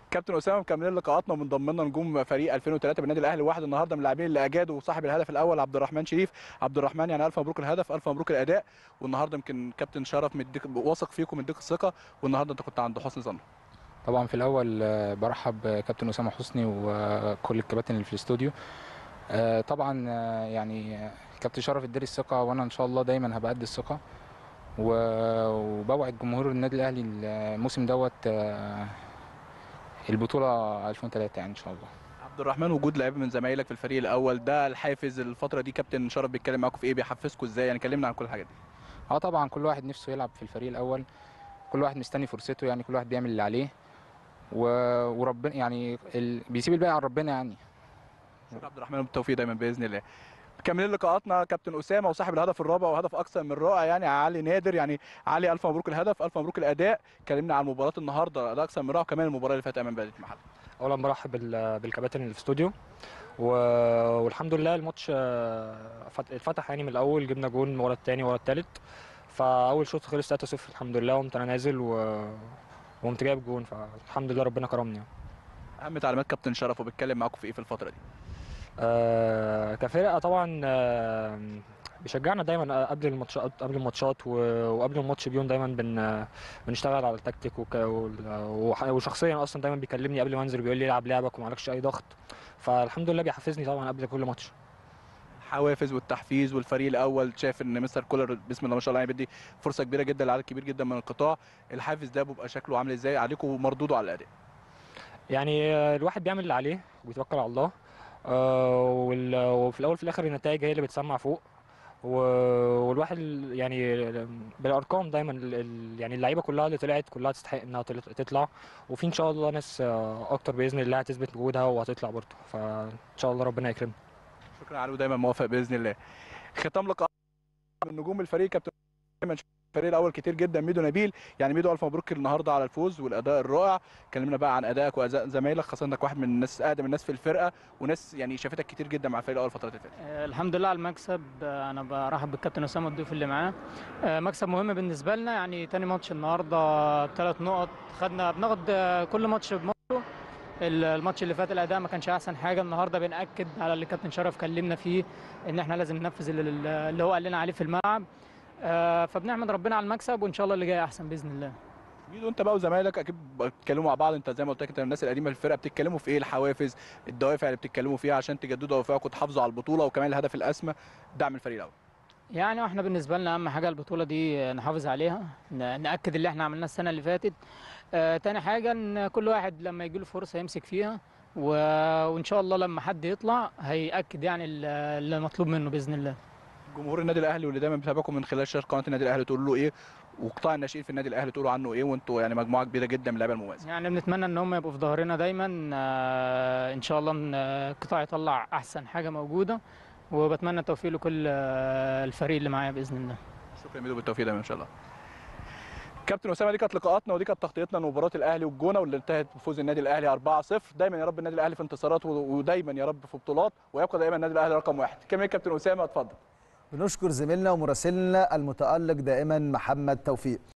كابتن اسامه، مكملين لقاءاتنا ومن لنا نجوم فريق 2003 بالنادي الاهلي. واحد النهارده من اللاعبين اللي اجادوا، وصاحب الهدف الاول عبد الرحمن شريف. عبد الرحمن، يعني الف مبروك الهدف، الف مبروك الاداء. والنهارده يمكن كابتن شرف مديك، واثق فيكم، مديك الثقه، والنهارده انت كنت عند حسن ظن. طبعا في الاول برحب بكابتن اسامه حسني وكل الكباتن اللي في الاستوديو. طبعا كابتن شرف اداني الثقه، وانا ان شاء الله دايما هبقى قد الثقه. وبوعد جمهور النادي الاهلي الموسم دوت البطوله 2003 يعني ان شاء الله. عبد الرحمن، وجود لعيبه من زمايلك في الفريق الاول ده الحافز الفتره دي، كابتن شرف بيتكلم معاكم في ايه؟ بيحفزكم ازاي؟ يعني كلمنا عن كل الحاجات دي. طبعا كل واحد نفسه يلعب في الفريق الاول، كل واحد مستني فرصته، يعني كل واحد بيعمل اللي عليه وربنا يعني بيسيب الباقي على ربنا يعني. شكرا عبد الرحمن، بالتوفيق دايما باذن الله. مكملين لقاءاتنا كابتن اسامه، وصاحب الهدف الرابع وهدف اكثر من رائع، يعني علي نادر. يعني علي، الف مبروك الهدف، الف مبروك الاداء. كلمنا عن مباراه النهارده، اداء اكثر من رائع، وكمان المباراه اللي فاتت امام بلديه المحله. اولا برحب بالكباتن اللي في الاستوديو والحمد لله الماتش اتفتح يعني من الاول، جبنا جون ورا الثاني ورا الثالث. فاول شوط خلص 3-0 الحمد لله، وقمت انا نازل وقمت جايب جون، فالحمد لله ربنا كرمني. اهم تعليمات كابتن شرف وبيتكلم معاكم في ايه في الفتره دي؟ كفرقه طبعا بيشجعنا دايما قبل الماتشات وقبل الماتش بيوم، دايما بنشتغل على التكتيك وشخصيا اصلا دايما بيكلمني قبل ما انزل، بيقول لي العب لعبك ومالكش اي ضغط. فالحمد لله بيحفزني طبعا قبل كل ماتش. الحوافز والتحفيز، والفريق الاول شايف ان مستر كولر بسم الله ما شاء الله يعني بيدي فرصه كبيره جدا لعدد كبير جدا من القطاع. الحافز ده بيبقى شكله عامل ازاي عليكم ومردوده على الاداء؟ يعني الواحد بيعمل اللي عليه وبيتوكل على الله، وفي الاول في الاخر النتائج هي اللي بتسمع فوق. والواحد يعني بالارقام دايما يعني اللعيبه كلها اللي طلعت كلها تستحق انها تطلع، وفي ان شاء الله ناس اكتر باذن الله هتثبت وجودها وهتطلع برضه، فان شاء الله ربنا يكرمنا. شكرا علي، ودايما موافق باذن الله. ختام لقاء من نجوم الفريق كابتن، دايما الفريق الاول كتير جدا ميدو نبيل. يعني ميدو، الف مبروك النهارده على الفوز والاداء الرائع. كلمنا بقى عن ادائك واداء زمايلك، خاصه انك واحد من الناس اقدم الناس في الفرقه، وناس يعني شافتك كتير جدا مع الفريق الاول الفترات اللي فاتت. الحمد لله على المكسب. انا برحب بالكابتن اسامه والضيوف اللي معاه. مكسب مهم بالنسبه لنا، يعني تاني ماتش النهارده ب3 نقط. بناخد كل ماتش بماتشه. الماتش اللي فات الاداء ما كانش احسن حاجه، النهارده بناكد على اللي كابتن شرف كلمنا فيه، ان احنا لازم ننفذ اللي هو قال لنا عليه في الملعب. فبنحمد ربنا على المكسب، وان شاء الله اللي جاي احسن باذن الله. ميدو، انت بقى وزمايلك اكيد بتتكلموا مع بعض، انت زي ما قلت لك انت من الناس القديمه في الفرقه، بتتكلموا في ايه؟ الحوافز، الدوافع اللي بتتكلموا فيها عشان تجددوا دوافعكم وتحافظوا على البطوله، وكمان الهدف الاسمى دعم الفريق الاول. يعني احنا بالنسبه لنا اهم حاجه البطوله دي نحافظ عليها، ناكد اللي احنا عملناه السنه اللي فاتت. تاني حاجه ان كل واحد لما يجي له فرصه يمسك فيها، وان شاء الله لما حد يطلع هياكد يعني اللي مطلوب منه باذن الله. جمهور النادي الاهلي واللي دايما بيتابعكم من خلال شاشه قناه النادي الاهلي تقول له ايه؟ وقطاع الناشئين في النادي الاهلي تقولوا عنه ايه؟ وانتوا يعني مجموعه كبيره جدا من اللعيبه المميزه. يعني بنتمنى ان هم يبقوا في ظهرنا دايما، ان شاء الله ان القطاع يطلع احسن حاجه موجوده، وبتمنى التوفيق لكل الفريق اللي معايا باذن الله. شكرا ميدو، بالتوفيق دايما ان شاء الله. كابتن اسامه، دي كانت لقاءاتنا ودي كانت تغطيتنا لمباراه الاهلي والجونه، واللي انتهت بفوز النادي الاهلي 4-0. دايما يا رب النادي الاهلي في انتصارات، ودايما يا رب في بطولات، ويبقى دايما النادي الاهلي رقم واحد. كمل كابتن اسامه، اتفضل. بنشكر زميلنا ومراسلنا المتألق دائما محمد توفيق.